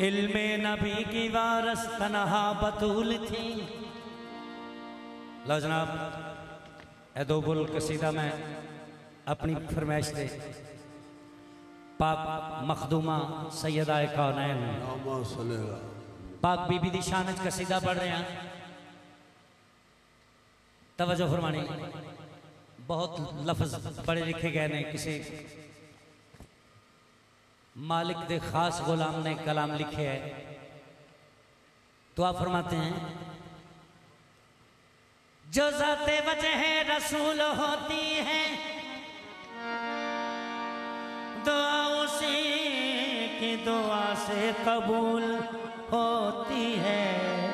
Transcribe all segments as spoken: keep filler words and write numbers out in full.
इल्मे नबी की वारस तनहा बतूल थी। लो जनाब ए दो बुल कसीदा में अपनी फरमाइश दे पाक मखदूमा सैयदा कौनैन पाक बीबी दी शान च कसीदा पढ़ रहे हैं। तवज्जो फरमानी, बहुत लफ्ज पढ़े लिखे गए ने, किसी मालिक दे खास गुलाम ने कलाम लिखे है। तो आप फरमाते हैं जो ज़ाते वजह रसूल होती है दुआ उसी की दुआ से कबूल होती है।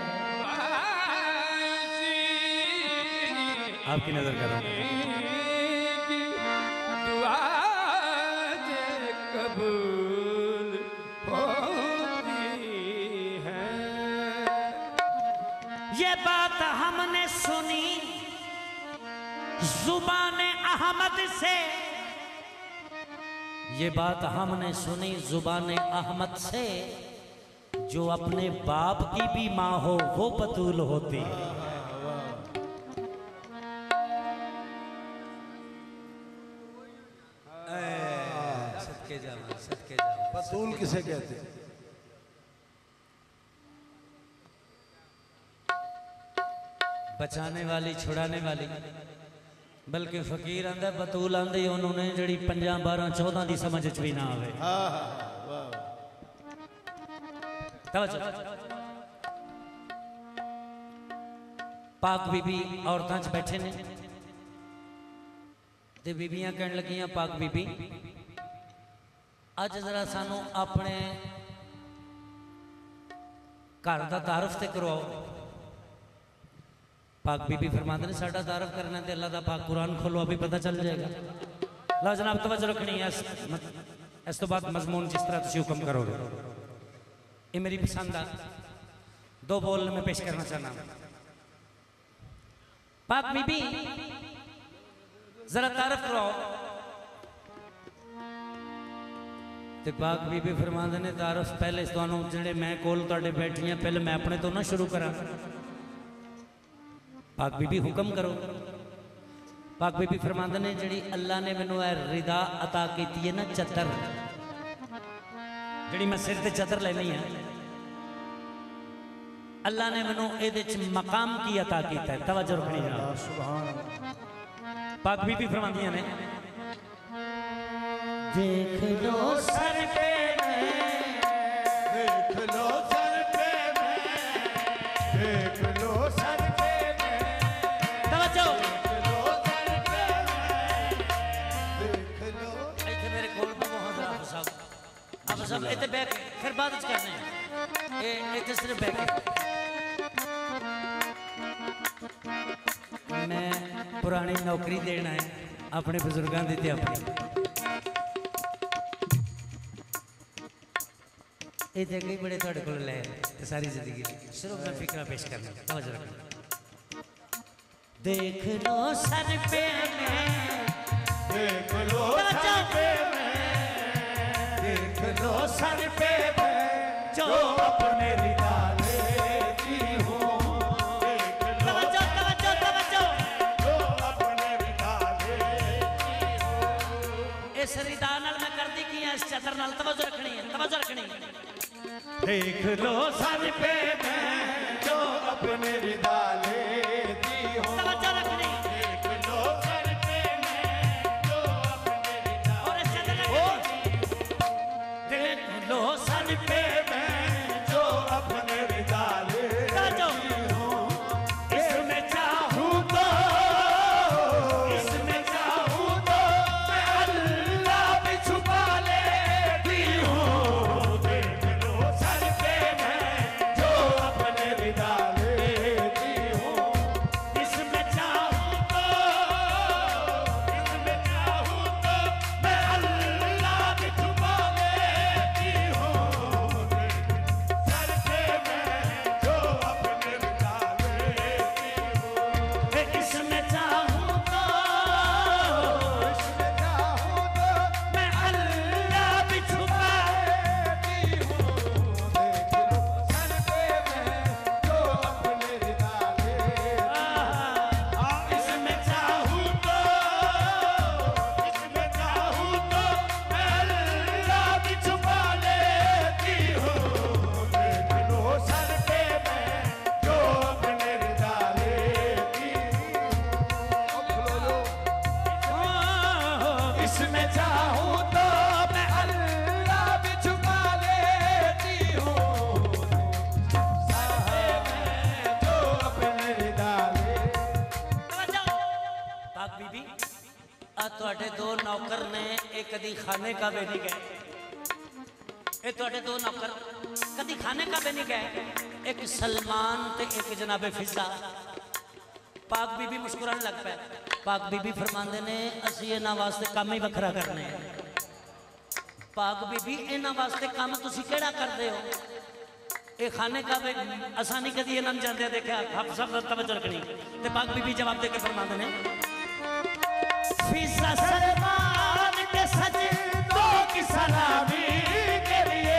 आपकी नजर करो दुआ से कबूल होती है। ये बात हमने सुनी जुबाने अहमद से, ये बात हमने सुनी जुबाने अहमद से, जो अपने बाप की भी माँ हो वो बतूल होती है। सदके जाओ, सदके जाओ। बतूल किसे कहते हैं? बचाने वाली, छुड़ाने वाली। बल्कि फकीर आंदा बतूल आंदे उन्होंने जड़ी पंजा बारह चौदह की समझ च भी ना आवे। पाक बीबी औरतां च बैठे ने ते बीबियां कहन लगियां पाक बीबी अज जरा सानू अपने घर का तारफ ते करवाओ। पाक बीबी फरमाते ने साडा तारफ करना ते अल्लाह दा पाक कुरान खोलो अभी पता चल जाएगा। लो जनाब तवज्जो रखनी है, इस तो बाद मजमून जिस तरह तुम हुक्म करोगे। ये मेरी पसंद आ दो बोल में पेश करना चाहना। पाक बीबी जरा तारफ कराओ। ते पाक बीबी फरमाते ने तारफ पहले तुहानू जिहड़े मैं कोल तुहाडे बैठी हैं पहले मैं अपने तो ना शुरू करा। पाक बीबी हुक्म करो। पाक बीबी फरमाते ने जिहड़ी अल्लाह ने मैनू रिदा अता की है ना चदर, जिहड़ी मैं सिर ते चदर लेनी है, अल्लाह ने मैनू इहदे च मकाम की अता कीता है। तवज्जो रखनी जनाब। पाक बीबी फरमांदियां ने देख लो सर पे देख लो सर पे मैं, देख लो सर पे मैं, तवज्जो देख लो सर पे मैं, देख लो। इत्थे मेरे कोल बहुत आप सब आप सब इत्थे बैठ फिर बाद च करने हैं। ए इत्थे सिर्फ बैठ मैं पुरानी नौकरी देना है अपने बुजुर्गों दी ते अपनी। ये जगह बड़े थोड़े को ले सारी जिंदगी सिर्फ मैं फिक्रा पेश करना। तवज्जो रखना। देख लो सर पे मैं, देख लो सर पे मैं, देख लो सर पे मैं, जो अपने रिदा लेती हूँ। देख लो तवज्जो तवज्जो तवज्जो जो अपने रिदा लेती हूँ। इस रिदा नाल मैं करदी की है, इस चदर नाल। तवज्जो रखनी है, तवज्जो रखनी है। देख लो सर पे मैं, जो अपने रिदा लेती हूँ। तवज्जो रखनी। देख लो सर पे मैं, जो अपने रिदा और इस चदर नाल देख लो सर पे मैं, जो अपने रिदा तवज्जो। लेती हूँ। इसमें चाहूँ तो, इसमें चाहूँ तो मैं अल्लाह भी छुपा लेती हूँ। देख लो सर पे मैं, जो अपने रिदा लेती हूँ। ਤੁਹਾਡੇ ਦੋ ਨੌਕਰ ਨੇ ਇਹ ਕਦੀ ਖਾਣੇ ਕਾਬੇ ਨਹੀਂ ਗਏ ਇਹ ਤੁਹਾਡੇ ਦੋ ਨੌਕਰ ਕਦੀ ਖਾਣੇ ਕਾਬੇ ਨਹੀਂ ਗਏ एक सलमान ते एक जनाबे फिजा पाक बीबी मुस्कुराने लग पे पाक बीबी फरमांदे ने असी इन्हां वास्ते काम ही वखरा करने पाक बीबी इन्हां वास्ते काम तुसी केड़ा करदे हो ये खाने का असा नहीं कदी इन्हां जांदे देखा आप सब तवज्जो रखनी ते पाक बीबी जवाब दे के फरमांदे ने फिजा सलमान के सजे दो की सलामी के लिए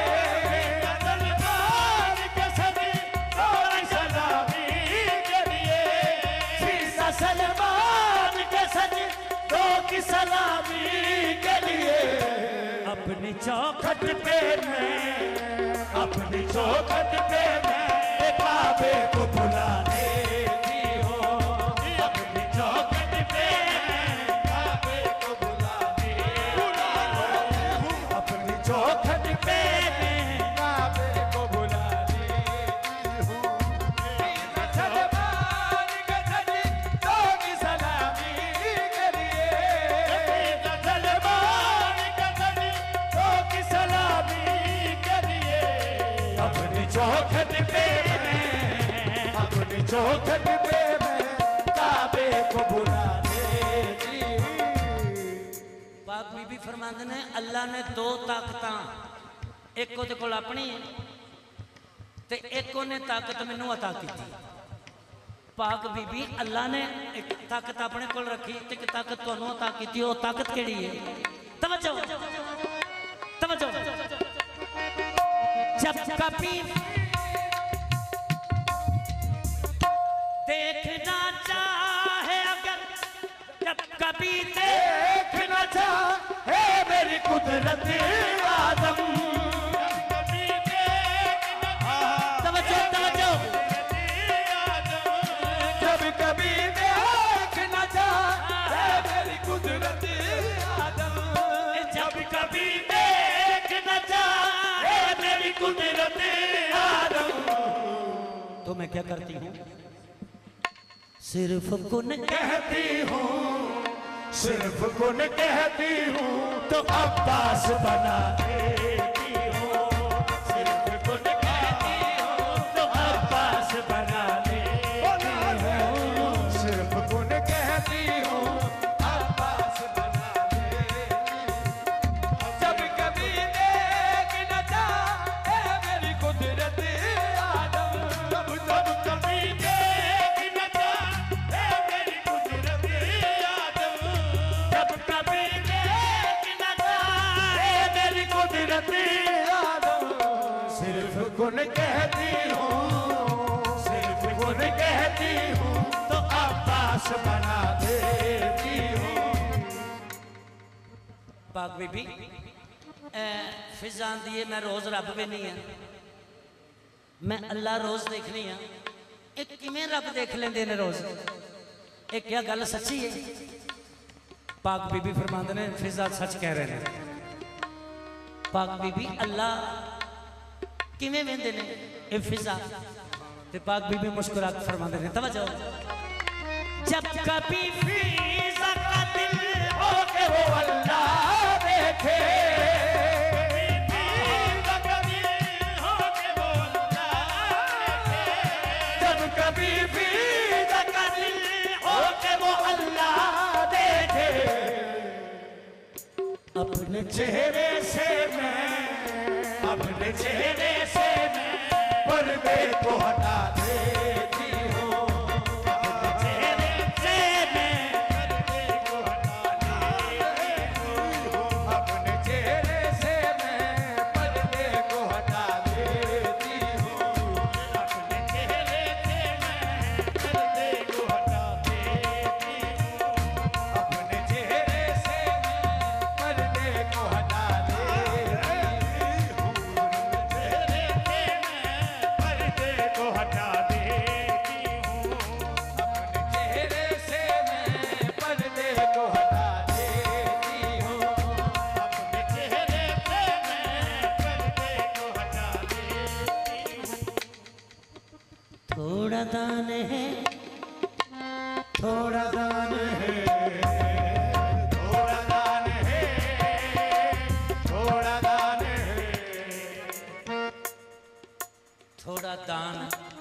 सलमान के सज दो की सलामी के लिए अपनी चौखट पे मैं अपनी चौखट पे मैं काबे को बुलाने की हो अपनी चौखट पे काबे को बुलाने हूँ अपनी चौखट पे मैं काबे को बुलाने हूँ चौखट पे अपनी चौखट पे मैं काबे को बुलाने की पाक बीबी फरमांदे ने अल्लाह ने दो ताकतां एक ओदे कोल अपनी ते एक ओने ताकत मैनू अता की पाक बीबी अल्लाह ने एक ताकत अपने कोल रखी ते एक ताकत तुहानू अता की ओ ताकत केड़ी है तवज्जो तवज्जो जब कभी देखना चाहे अगर जब कभी देखना चाहे मेरी कुदरत आदम तवज्जो तवज्जो जब कभी देखना चाहे मेरी कुदरत आदम जब कभी देखना चाहे मेरी कुदरत आदम तो मैं क्या करती हूँ सिर्फ कुन कहती हूँ सिर्फ कुन कहती हूँ तो अब्बास बना देती हूँ सिर्फ कुन कहती हूँ तो अब्बास बना देती हूँ सिर्फ कुन कहती हूँ अब्बास बना देती हूँ जब कभी देखना चाहे मेरी कुदरत आदम तब तब कभी देखना चाहे मेरी कुदरत आदम जब कभी देखना चाहे मेरी कुदरत आदम सिर्फ कुन कहती हूँ सिर्फ कुन कहती हूँ तो अब्बास बना देती हूँ पाक बीबी फिजा आंदी है मैं रोज रब भी नहीं है मैं अल्लाह रोज देखनी है एक किमें रब देख लेंदे ने रोज एक क्या गल सच्ची है पाक बीबी फरमांदे ने फिजा सच कह रहे हैं पाक बीबी अल्लाह किमें वेंदे ने ए फिजा ते पाक बीबी मुस्कुरा के फरमांदे ने तवज्जो जब कभी फिजा का दिल हो के वो अल्लाह देखे कभी भी का दिल हो के वो अल्लाह देखे अपने चेहरे से मैं अपने चेहरे से मैं पर्दे को हटा देती हूँ अपने चेहरे से मैं पर्दे को हटा देती हूँ अपने चेहरे से मैं पर्दे को हटा देती हूँ अपने चेहरे से पर्दे को हटा देती हूँ अपने चेहरे से पर्दे को हटा देती हूँ चेहरे से पर्दे को हटा देती हूँ अपने चेहरे से मैं पर्दे को हटा देती हूँ अपने चेहरे से मैं पर्दे को हटा देती हूँ थोड़ा दान है थोड़ा दान है थोड़ा दान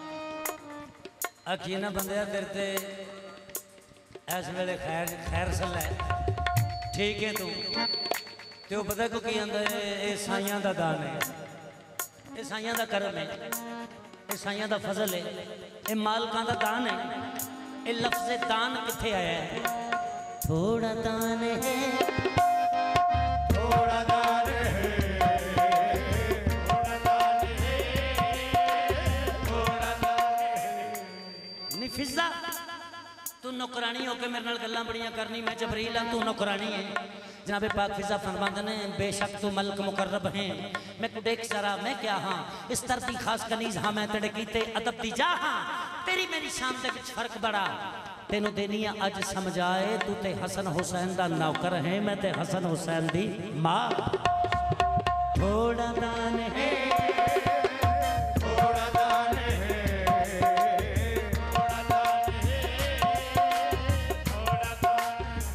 आखिए ना बंदे तेरे ते इस वेले खैर खैर सल है ठीक है तू तो पता को की आंदा ये साइयां दा दान है ये साइयां दा करम है ये साइयां दा फजल है ये मालकां दा दान है ये लफ्ज़ दान किथे आया है थोड़ा दान है थोड़ा दान है थोड़ा दान है थोड़ा दान है नहीं फिजा तू नौकरानी होके मेरे नाल गल्लां बड़ियां करनी मैं जबरील हां तू नौकरानी है जनाबे पाक फिजा फरमाते ने बेशक तू मलक मुकर्रब है मैं को देख जरा मैं क्या हाँ इस तरती खास कनीज हाँ मैं तेरे कीते अदब दी जा हाँ तेरी मेरी शान दे विच फर्क बड़ा तेनू देनी अज समझाए तू ते हसन हुसैन दा नौकर है मैं ते हसन हुसैन दी मां थोड़ा दान है थोड़ा दान है थोड़ा दान है थोड़ा दान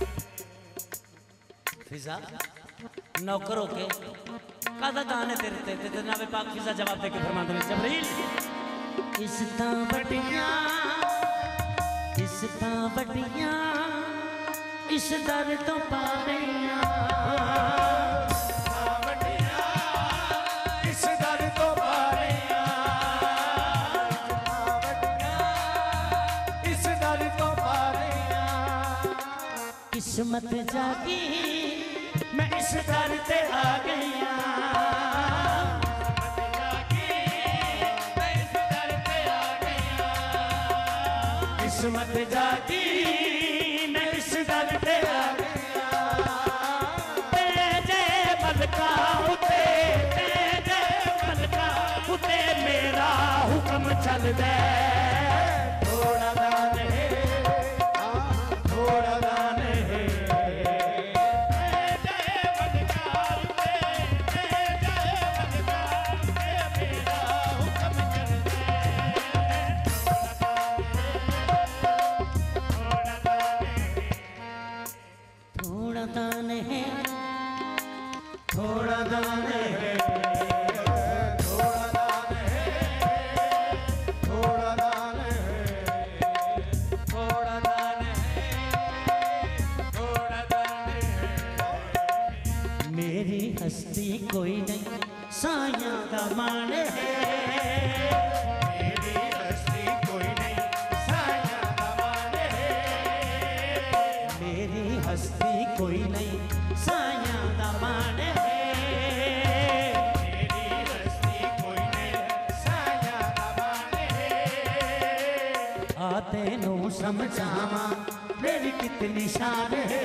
फिजा नौकर होके कादा दान है तेरे ते ते जनाबे पाक फिजा जवाब दे के फरमाते हैं जबरील इस तां बड़ियां इस तां बड़ियां इस दर तो पावेयां इस दर तो पावेयां इस दर तो पावेयां किस्मत जागी मैं इस दर ते आ गईया किस्मत जागी मैं इस दर पे आ गया तेरे मलका उते तेरे मलका उते मेरा हुक्म चल दे थोड़ा दान है थोड़ा दान है थोड़ा दान है थोड़ा दान है थोड़ा दान है थोड़ा दान है थोड़ा दान है थोड़ा दान है मेरी हस्ती कोई नहीं साया का मान है मेरी हस्ती कोई नहीं साया का मान है मेरी हस्ती कोई नहीं साया का मान है मेरी हस्ती कोई नहीं साया का मान है आते नो समझावा मेरी कितनी शान है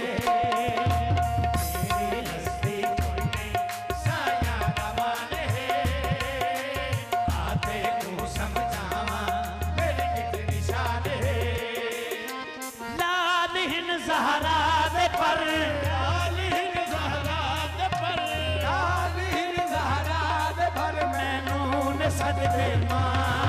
मेरी हस्ती कोई नहीं साया का मान है आते तू समझावा मेरी कितनी शान है लाल हिन ज़हरा दे पर लालिन ज़हरात पर लालिन ज़हरात पर मैनू ने सदके मां